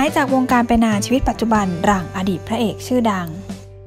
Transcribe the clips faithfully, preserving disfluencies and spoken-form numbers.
ายจากวงการไปนานชีวิตปัจจุบันหลังอดีตพระเอกชื่อดัง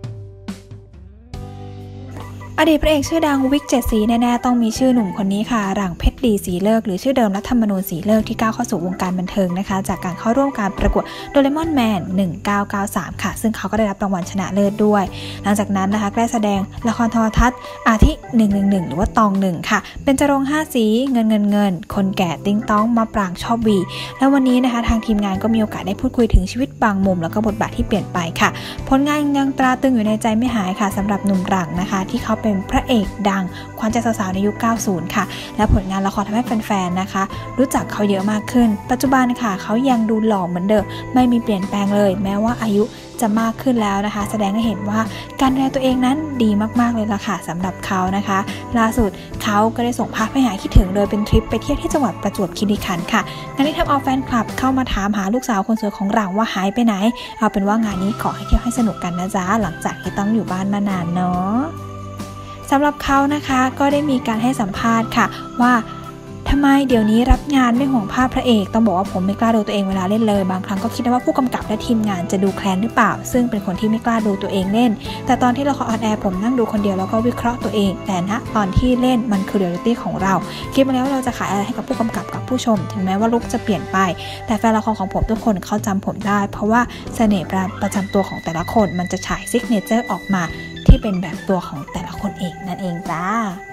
อดีตพระเอกชื่อดังวิกเจ็ดสีแน่ๆต้องมีชื่อหนุ่มคนนี้ค่ะหลังเพชรดีสีเลิกหรือชื่อเดิมรัฐธรรมนูญสีเลิกที่ก้าวเข้าสู่วงการบันเทิงนะคะจากการเข้าร่วมการประกวดโดเรมอนแมนหนึ่งเก้าเก้าสามค่ะซึ่งเขาก็ได้รับรางวัลชนะเลิศด้วยหลังจากนั้นนะคะได้แสดงละครโทรทัศน์อาทิหนึ่งหนึ่งหนึ่งหรือว่าตองหนึ่งค่ะเป็นจรงห้าสีเงินเงินเงินคนแก่ติ้งต้องมาปรางชอบวีแล้ววันนี้นะคะทางทีมงานก็มีโอกาสได้พูดคุยถึงชีวิตบางมุมแล้วก็บทบาทที่เปลี่ยนไปค่ะผลงานยังตราตรึงอยู่ในใจไม่หายค่ะสำหรับหนุ่มหลังนะคะที่เขาเป็นพระเอกดังขวัญใจสาวๆในยุคเก้าสิบค่ะและผลงานละครทำให้แฟนๆนะคะรู้จักเขาเยอะมากขึ้นปัจจุบันค่ะเขายังดูหล่อเหมือนเดิมไม่มีเปลี่ยนแปลงเลยแม้ว่าอายุจะมากขึ้นแล้วนะคะแสดงให้เห็นว่าการดูแลตัวเองนั้นดีมากๆเลยล่ะค่ะสำหรับเขานะคะล่าสุดเขาก็ได้ส่งภาพให้หายคิดถึงโดยเป็นทริปไปเที่ยวที่จังหวัดประจวบคีรีขันธ์ค่ะงานนี้ทำเอาแฟนคลับเข้ามาถามหาลูกสาวคนสวยของหลังว่าหายไปไหนเอาเป็นว่างานนี้ขอให้เที่ยวให้สนุกกันนะจ๊ะหลังจากที่ต้องอยู่บ้านมานานเนาะสำหรับเขานะคะก็ได้มีการให้สัมภาษณ์ค่ะว่าทำไมเดี๋ยวนี้รับงานไม่ห่วงภาพพระเอกต้องบอกว่าผมไม่กล้าดูตัวเองเวลาเล่นเลยบางครั้งก็คิดว่าผู้กำกับและทีมงานจะดูแคลนหรือเปล่าซึ่งเป็นคนที่ไม่กล้าดูตัวเองเล่นแต่ตอนที่ละครออนแอร์ผมนั่งดูคนเดียวแล้วก็วิเคราะห์ตัวเองแต่ณตอนที่เล่นมันคือเรียลลิตี้ของเราคิดมาแล้วว่าเราจะขายอะไรให้กับผู้กำกับกับผู้ชมถึงแม้ว่าลุคจะเปลี่ยนไปแต่แฟนละครของผมทุกคนเขาจำผมได้เพราะว่าเสน่ห์ประจำตัวของแต่ละคนมันจะฉายซิกเนเจอร์ออกมาที่เป็นแบบตัวของแต่ละคนเองนั่นเองจ้า